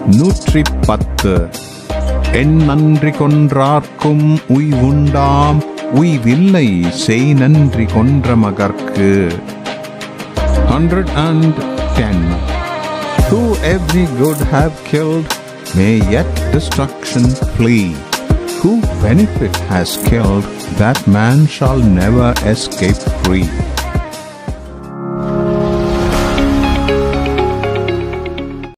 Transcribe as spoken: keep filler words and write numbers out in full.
நூற்றி பத்து. என் நன்றி கொன்றார்க்கும் உய்வுண்டாம், உய்வில்லை செய் நன்றி கொன்ற மகர்க்கு. Hundred and ten. Who every good have killed, may yet destruction flee. Who benefit has killed, that man shall never escape free.